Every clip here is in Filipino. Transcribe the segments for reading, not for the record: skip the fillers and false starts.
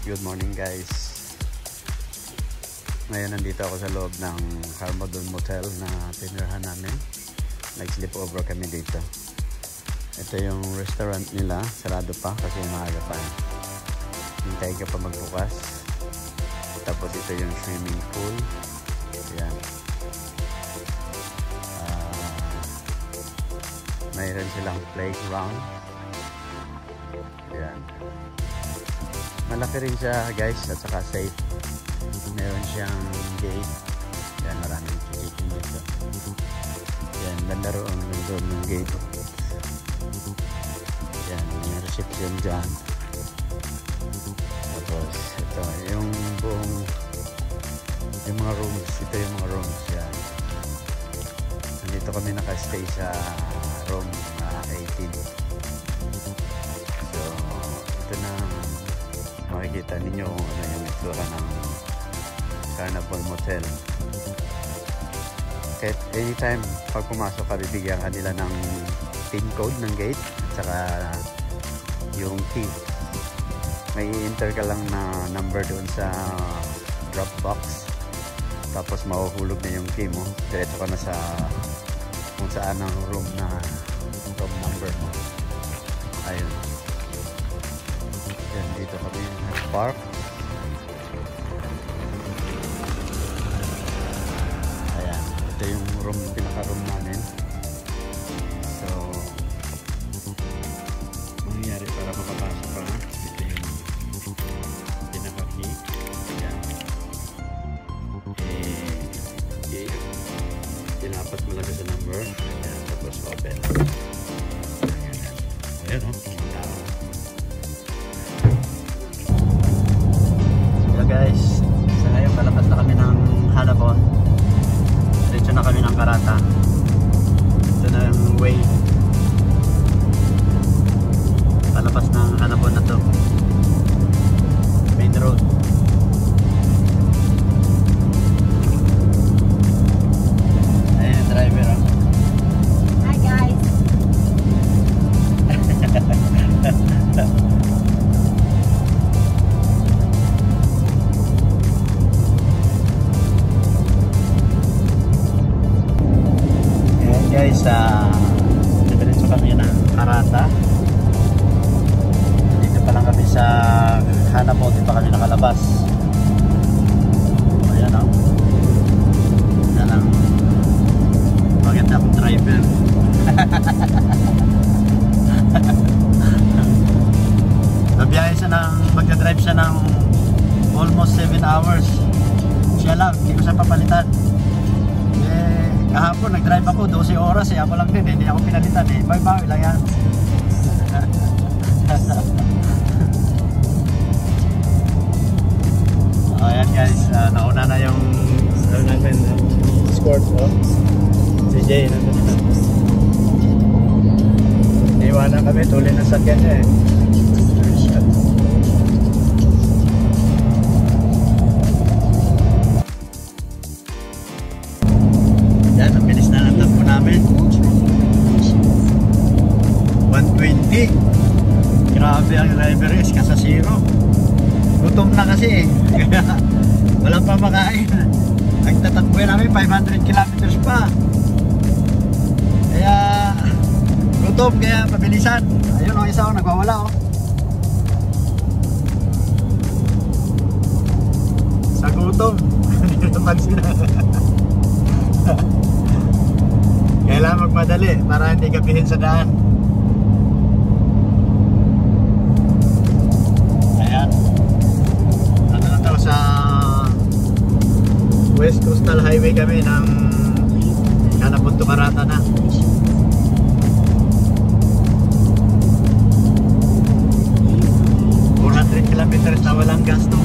Good morning guys. Ngayon nandito ako sa loob ng Carnarvon motel na tinirahan namin. Nag-sleep over kami dito. Ito yung restaurant nila. Sarado pa kasi maaga pa. Hintay ka pa magbukas. Tapos ito yung swimming pool. Ayan. Mayroon silang playground. Ayan. Malaki rin siya guys at saka safe. Meron siyang gate. Yan, maraming gate dito. Yan, ganda roon ng gate. Yan, may reception dyan. Tapos ito yung buong yung mga rooms. Ito yung mga rooms. Yan. Nandito kami nakastay sa room 18. So ito na makikita ninyo kung ano yung itsura ng Carnarvon motel. Kahit anytime pag pumasok ka, bibigyan kanila ng pin code ng gate at saka yung key. May enter ka lang na number doon sa drop box, tapos mahuhulog na yung key mo, diretso ka na sa kung saan ang room number mo. Ayun. Yan, dito kami nag-park. Ayan, ito yung room, pinaka-room namin. So mangyayari para makapasok ka, ito yung pinaka-key. Ayan. Tinapat mo lang sa number. Ayan, tapos open. Ayan o, guys, so ngayon palabas na kami ng Carnarvon. Diretso na kami ng Karratha. Ito na yung way palabas ng Carnarvon na to, main road. Ayan yung driver oh. Hi guys. Guys, diretso kami ng Karratha. Dito pa lang kami sa Carnarvon, di pa kami nakalabas. Ayan o. Yan ang maganda akong driver. Nabiyahe siya ng, magdadrive siya ng almost 7 hours. Siya lang, hindi ko siya papalitan. Kahapon nag-drive ako 12 oras ako lang din hindi ako pinalitan bawi-bawi lang yan. Ayan guys, nauna na yung natin escort si Jay nandun. Iwanan kami, tuloy ng sakyan niya Yan, ang bilis na ng takbo namin. 120. Grabe ang driver is kasa zero. Gutom na kasi kaya walang pa makain. Ang tatakbo namin 500 kilometers pa. Kaya gutom, kaya pabilisan. Ayun o, isa o nagwawala o. Sa gutom. Dito pansin na. Kailangan magmadali para hindi gabihin sa daan. Ayan. Ano na daw, sa West Coastal Highway kami ng Carnarvon to Karratha na. 400 kilometers na walang gasto.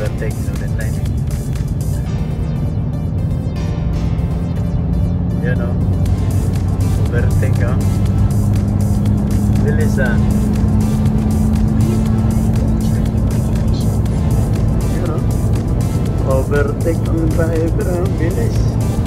overtake ulit line. Yan o. Overtake o. Bilis ah. Yan o. Overtake ang driver o. Bilis.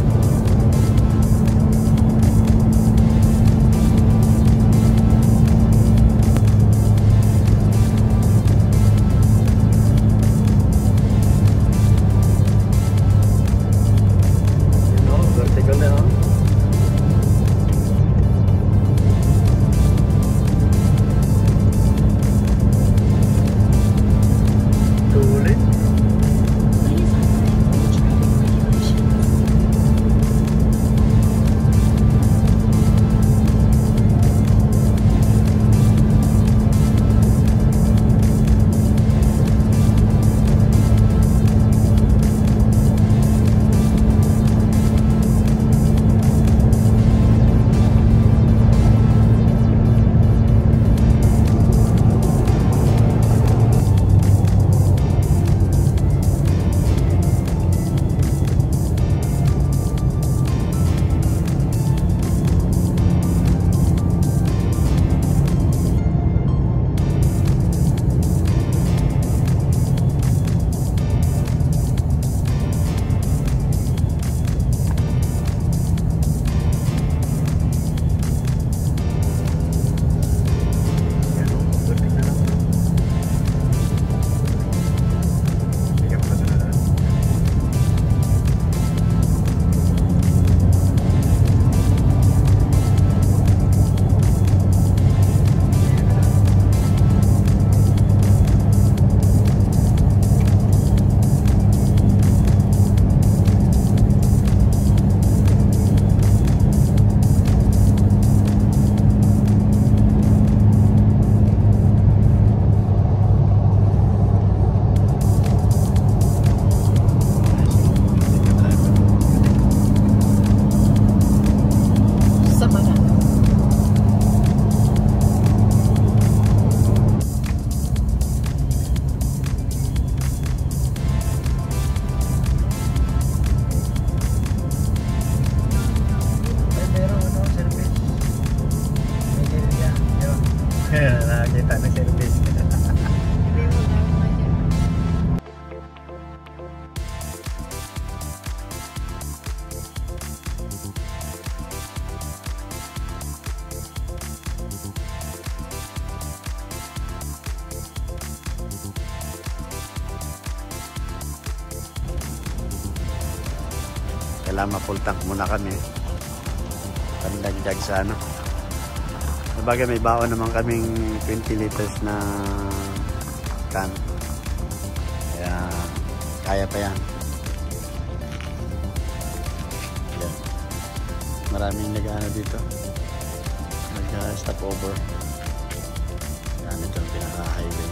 Nakakita ng service. Kailangan ma-full tank muna kami. Pandagdag sa ano. Sabagay may baon naman kaming 20 liters na can. Kaya pa yan. Yan. Maraming nag-ano dito. Nag-stop over. Yan, ito ang pinaka-highway.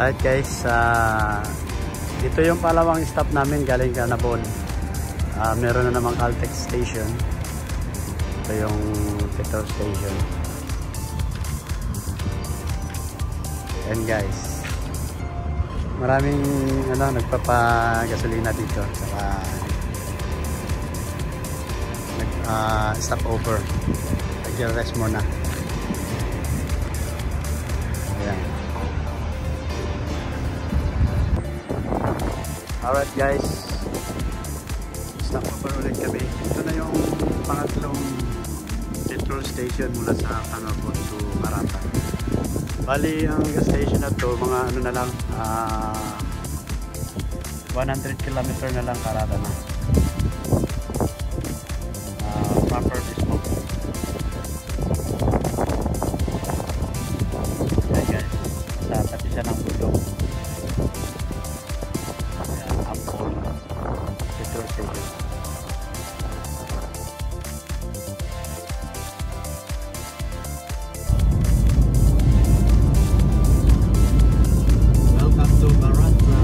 Alright guys, ito yung palawang stop namin galing Carnarvon. Meron na namang Caltex station. Ito yung petrol station. And guys, maraming nagpapagasolina dito. Saka stop over. Nag-rest muna. Ayan. Alright guys, stop over ulit kami. Ito na yung pangatlong petrol station mula sa Carnarvon to Karratha. Bali ang gas station na to, mga ano na lang, 100 km na lang Karratha na. Proper bespoke. Ayan guys, sa tabi siya ng bulong. Petrol station. Welcome to Karratha.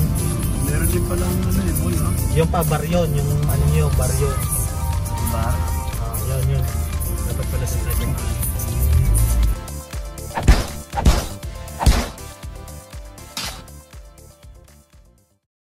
Meron din pala mall, no? Yung pa baryon, yung ano nyo, baryon. Bar?